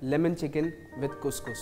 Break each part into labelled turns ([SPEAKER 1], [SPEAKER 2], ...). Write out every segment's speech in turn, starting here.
[SPEAKER 1] lemon chicken with couscous.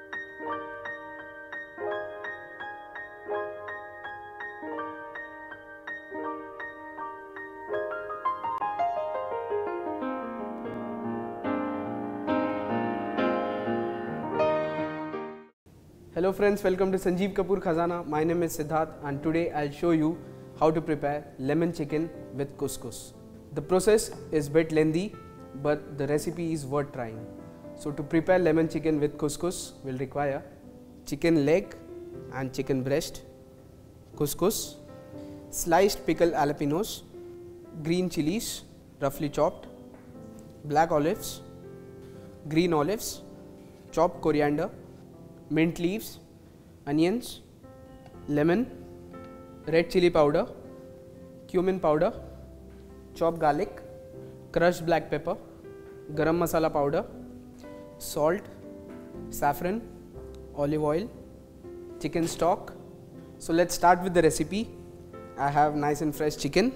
[SPEAKER 1] Hello friends, welcome to Sanjeev Kapoor Khazana. My name is Siddharth and today I'll show you how to prepare lemon chicken with couscous. The process is a bit lengthy, but the recipe is worth trying. So to prepare lemon chicken with couscous, we'll require chicken leg and chicken breast, couscous, sliced pickled jalapenos, green chilies roughly chopped, black olives, green olives, chopped coriander, mint leaves, onions, lemon, red chili powder, cumin powder, chopped garlic, crushed black pepper, garam masala powder, salt, saffron, olive oil, chicken stock. So let's start with the recipe. I have nice and fresh chicken.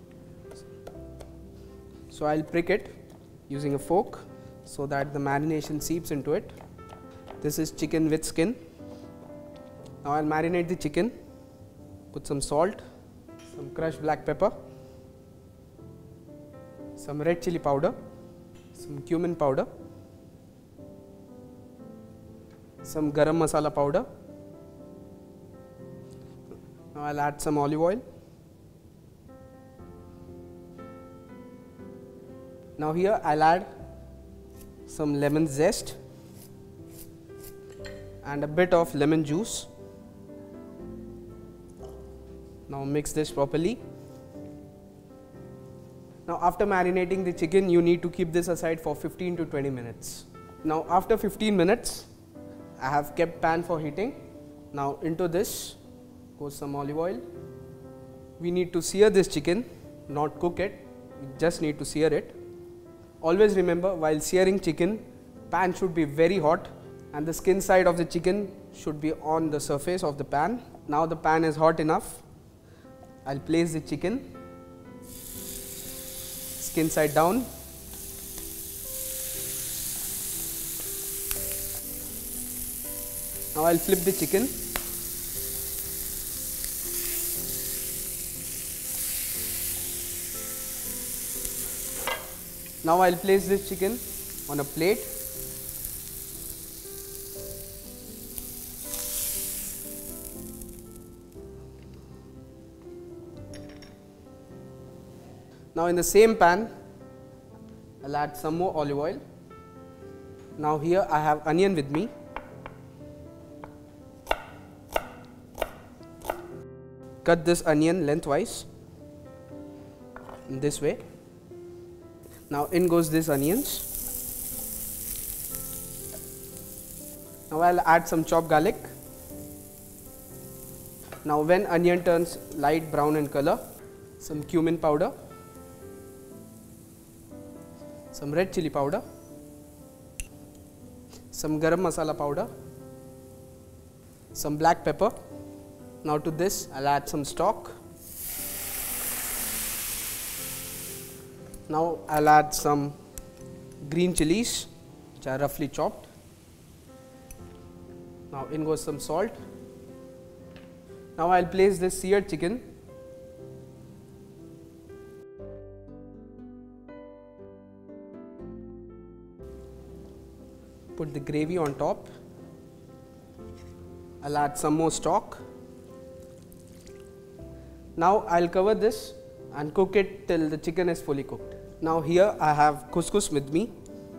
[SPEAKER 1] So I'll prick it using a fork so that the marination seeps into it. This is chicken with skin. Now I'll marinate the chicken. Put some salt, some crushed black pepper, some red chili powder, some cumin powder, some garam masala powder. Now I'll add some olive oil. Now here I'll add some lemon zest and a bit of lemon juice. Now mix this properly. Now after marinating the chicken, you need to keep this aside for 15 to 20 minutes. Now after 15 minutes, I have kept pan for heating. Now into this goes some olive oil. We need to sear this chicken, not cook it. We just need to sear it. Always remember, while searing chicken, pan should be very hot and the skin side of the chicken should be on the surface of the pan. Now the pan is hot enough. I'll place the chicken, skin side down. Now I'll flip the chicken. Now I'll place this chicken on a plate. Now in the same pan, I'll add some more olive oil. Now here I have onion with me. Cut this onion lengthwise in this way. Now in goes these onions. Now I'll add some chopped garlic. Now when onion turns light brown in color, some cumin powder, some red chili powder, some garam masala powder, some black pepper. Now to this I'll add some stock. Now I'll add some green chilies which are roughly chopped. Now in goes some salt. Now I'll place this seared chicken. Put the gravy on top. I'll add some more stock. Now I'll cover this and cook it till the chicken is fully cooked. Now here I have couscous with me.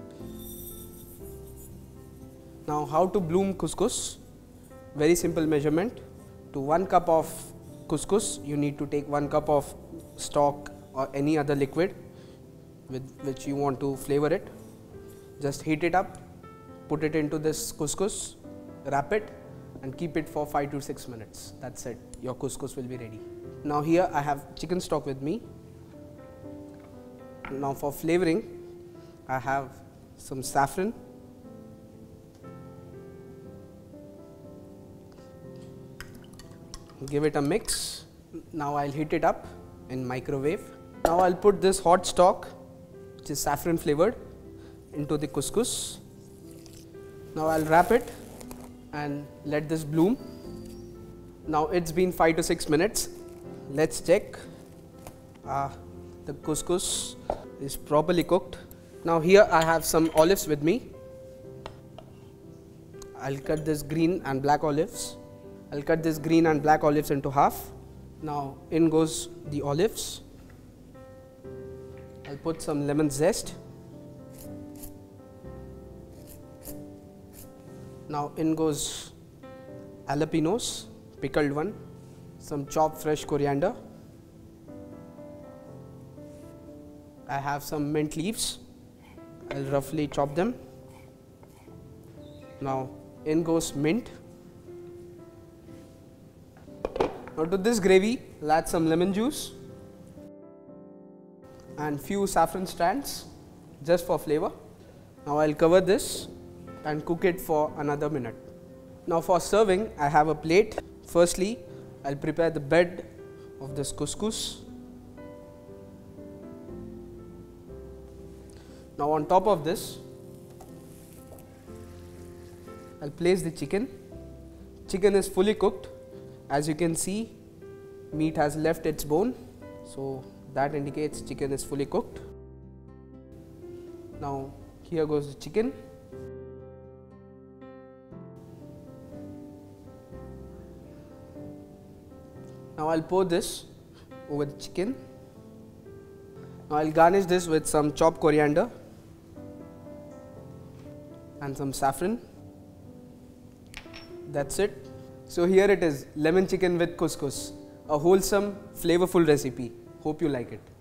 [SPEAKER 1] Now how to bloom couscous? Very simple measurement. To 1 cup of couscous, you need to take 1 cup of stock or any other liquid with which you want to flavor it. Just heat it up, put it into this couscous, wrap it and keep it for 5 to 6 minutes. That's it. Your couscous will be ready. Now here I have chicken stock with me. Now for flavoring, I have some saffron, give it a mix. Now I'll heat it up in microwave. Now I'll put this hot stock, which is saffron flavored, into the couscous. Now I'll wrap it and let this bloom. Now it's been 5 to 6 minutes. Let's check. The couscous is properly cooked. Now here I have some olives with me. I'll cut this green and black olives. I'll cut this green and black olives into half. Now in goes the olives. I'll put some lemon zest. Now in goes jalapenos, pickled one, some chopped fresh coriander. I have some mint leaves. I'll roughly chop them. Now in goes mint. Now to this gravy, I'll add some lemon juice and few saffron strands just for flavor. Now I'll cover this and cook it for another minute. Now for serving, I have a plate. Firstly, I'll prepare the bed of this couscous. Now on top of this, I'll place the chicken. Chicken is fully cooked. As you can see, meat has left its bone, so that indicates chicken is fully cooked. Now here goes the chicken. Now I'll pour this over the chicken. Now I'll garnish this with some chopped coriander and some saffron. That's it. So here it is, lemon chicken with couscous, a wholesome, flavorful recipe. Hope you like it.